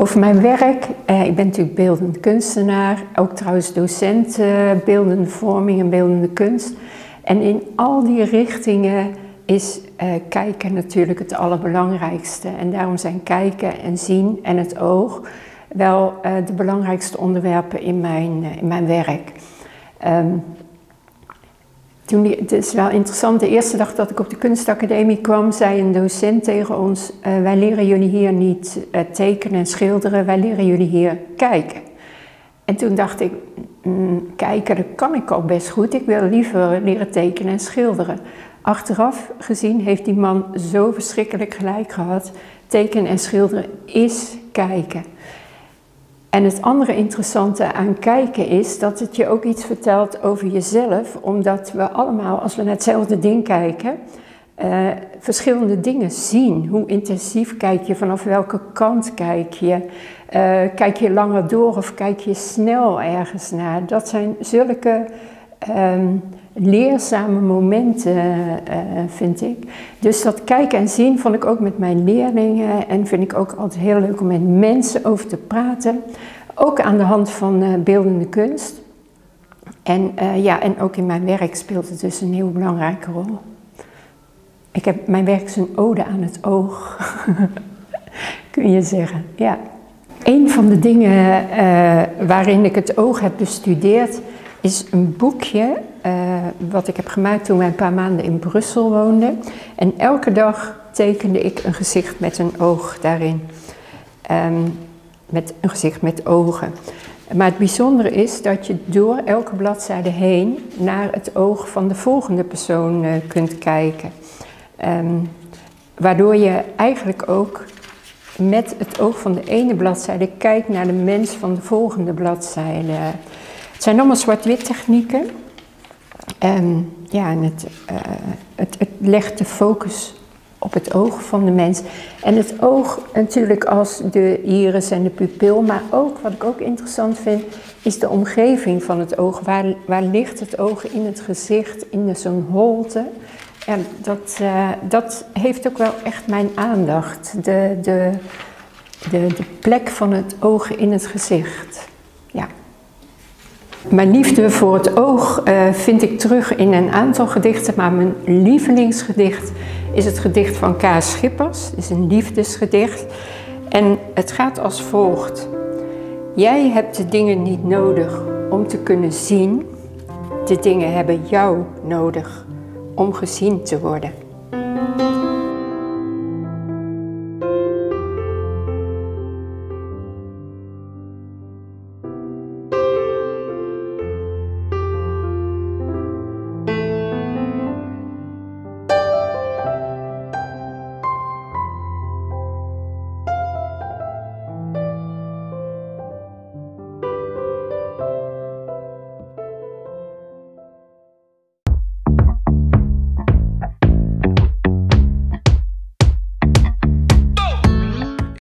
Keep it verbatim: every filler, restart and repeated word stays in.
Over mijn werk, eh, ik ben natuurlijk beeldend kunstenaar, ook trouwens docent uh, beeldende vorming en beeldende kunst. En in al die richtingen is uh, kijken natuurlijk het allerbelangrijkste. En daarom zijn kijken en zien en het oog wel uh, de belangrijkste onderwerpen in mijn, uh, in mijn werk. Um, Toen die, het is wel interessant, de eerste dag dat ik op de kunstacademie kwam, zei een docent tegen ons, uh, wij leren jullie hier niet uh, tekenen en schilderen, wij leren jullie hier kijken. En toen dacht ik, mm, kijken, dat kan ik al best goed, ik wil liever leren tekenen en schilderen. Achteraf gezien heeft die man zo verschrikkelijk gelijk gehad, tekenen en schilderen is kijken. En het andere interessante aan kijken is dat het je ook iets vertelt over jezelf, omdat we allemaal, als we naar hetzelfde ding kijken, uh, verschillende dingen zien. Hoe intensief kijk je, vanaf welke kant kijk je, uh, kijk je langer door of kijk je snel ergens naar. Dat zijn zulke um, leerzame momenten, uh, vind ik. Dus dat kijken en zien vond ik ook met mijn leerlingen en vind ik ook altijd heel leuk om met mensen over te praten. Ook aan de hand van uh, beeldende kunst. En, uh, ja, en ook in mijn werk speelt het dus een heel belangrijke rol. Ik heb, mijn werk is een ode aan het oog, kun je zeggen. Ja. Een van de dingen uh, waarin ik het oog heb bestudeerd is een boekje uh, wat ik heb gemaakt toen wij een paar maanden in Brussel woonden. En elke dag tekende ik een gezicht met een oog daarin. Um, met een gezicht met ogen. Maar het bijzondere is dat je door elke bladzijde heen naar het oog van de volgende persoon uh, kunt kijken. Um, waardoor je eigenlijk ook met het oog van de ene bladzijde kijkt naar de mens van de volgende bladzijde. Het zijn allemaal zwart-wit technieken. Um, ja, en het, uh, het, het legt de focus op het oog van de mens. En het oog natuurlijk als de iris en de pupil, maar ook, wat ik ook interessant vind, is de omgeving van het oog. Waar, waar ligt het oog in het gezicht, in zo'n holte? En dat, uh, dat heeft ook wel echt mijn aandacht. De, de, de, de plek van het oog in het gezicht. Ja. Mijn liefde voor het oog uh, vind ik terug in een aantal gedichten, maar mijn lievelingsgedicht is het gedicht van K. Schippers. Het is een liefdesgedicht en het gaat als volgt. Jij hebt de dingen niet nodig om te kunnen zien. De dingen hebben jou nodig om gezien te worden.